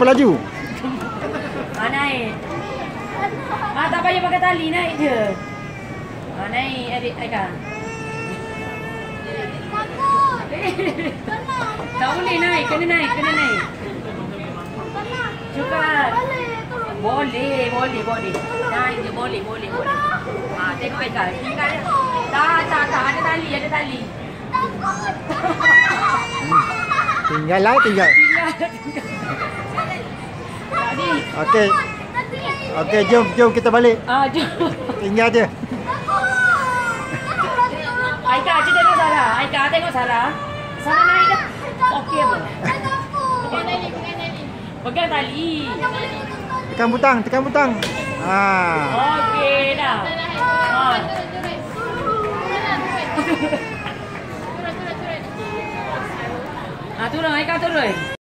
Siapa laju? Naik. Tak payah pakai tali, naik je. Naik adik Aika. Tak boleh naik, kena naik. Cepat. Boleh. Naik je, boleh. Tengok Aika. Tinggal dia. Tak. Ada tali. Tinggal. Okey, jom kita balik. Jom. Tinggal je. Aika tengok Sarah. Sarah naik dah. Okey apa? Pegang tali. Tekan butang. Okey dah. Turun. Aika turun.